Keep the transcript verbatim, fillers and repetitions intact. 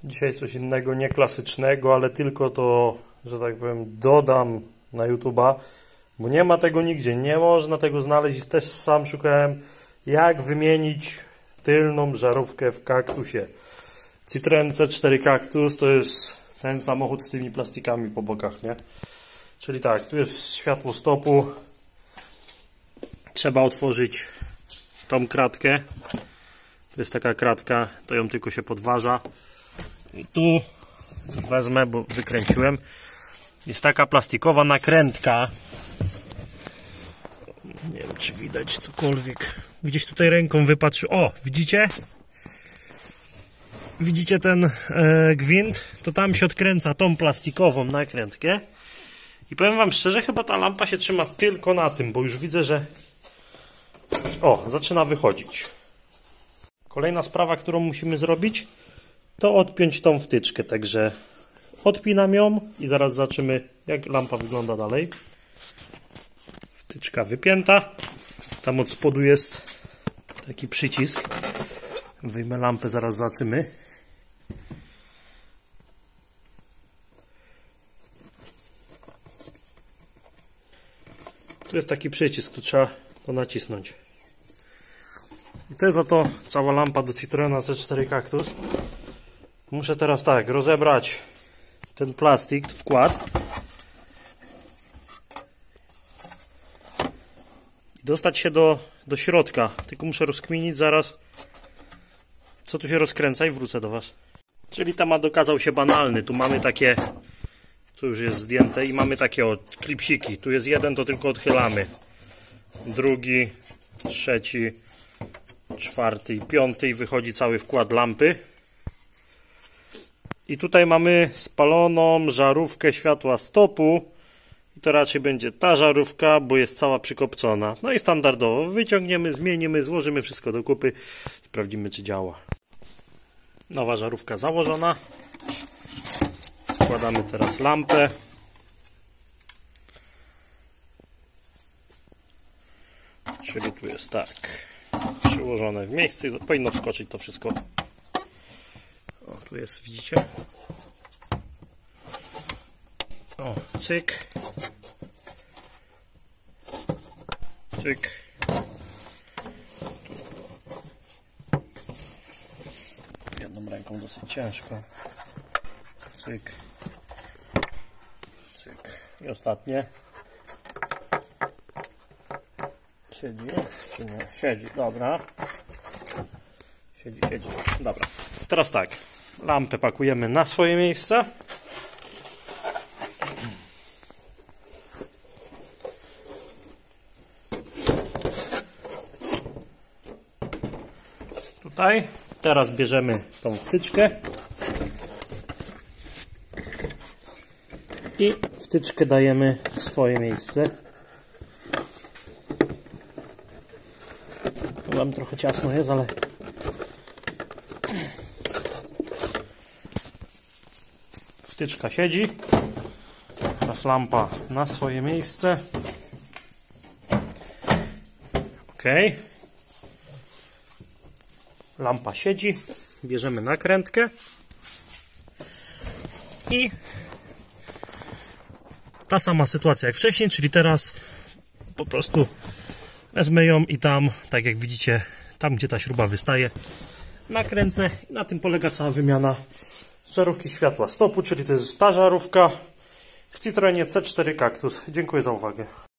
Dzisiaj coś innego, nie klasycznego, ale tylko to, że tak powiem, dodam na YouTube'a, bo nie ma tego nigdzie, nie można tego znaleźć i też sam szukałem, jak wymienić tylną żarówkę w kaktusie. Citroen C cztery Cactus to jest ten samochód z tymi plastikami po bokach, nie? Czyli tak, tu jest światło stopu, trzeba otworzyć tą kratkę, to jest taka kratka, to ją tylko się podważa. I tu wezmę, bo wykręciłem. Jest taka plastikowa nakrętka. Nie wiem, czy widać cokolwiek. Gdzieś tutaj ręką wypatrzy. O, widzicie? Widzicie ten e, gwint? To tam się odkręca tą plastikową nakrętkę. I powiem wam szczerze, chyba ta lampa się trzyma tylko na tym, bo już widzę, że... O, zaczyna wychodzić. Kolejna sprawa, którą musimy zrobić, to odpiąć tą wtyczkę, także odpinam ją i zaraz zobaczymy, jak lampa wygląda dalej. Wtyczka wypięta, tam od spodu jest taki przycisk, wyjmę lampę, zaraz zobaczymy. Tu jest taki przycisk, tu trzeba to nacisnąć. I to jest oto cała lampa do Citroena C cztery Cactus. Muszę teraz tak, rozebrać ten plastik, wkład. I dostać się do, do środka. Tylko muszę rozkminić zaraz, co tu się rozkręca i wrócę do was. Czyli temat okazał się banalny. Tu mamy takie, tu już jest zdjęte i mamy takie o, klipsiki. Tu jest jeden, to tylko odchylamy. Drugi, trzeci, czwarty i piąty i wychodzi cały wkład lampy. I tutaj mamy spaloną żarówkę światła stopu. I to raczej będzie ta żarówka, bo jest cała przykopcona. No i standardowo wyciągniemy, zmienimy, złożymy wszystko do kupy. Sprawdzimy, czy działa. Nowa żarówka założona. Składamy teraz lampę. Czyli tu jest tak. Przyłożone w miejsce i powinno wskoczyć to wszystko. O, tu jest, widzicie? O, cyk. Cyk. Jedną ręką dosyć ciężko. Cyk. Cyk. I ostatnie. Siedzi? Czy nie? Siedzi, dobra. Siedzi, siedzi. Dobra. Teraz tak. Lampę pakujemy na swoje miejsce. Tutaj. Teraz bierzemy tą wtyczkę. I wtyczkę dajemy w swoje miejsce. Wam trochę ciasno jest, ale wtyczka siedzi. Teraz lampa na swoje miejsce. Ok. Lampa siedzi. Bierzemy nakrętkę. I ta sama sytuacja jak wcześniej, czyli teraz po prostu wezmę ją i tam, tak jak widzicie, tam gdzie ta śruba wystaje, nakręcę i na tym polega cała wymiana żarówki światła stopu, czyli to jest ta żarówka w Citroenie C cztery Cactus. Dziękuję za uwagę.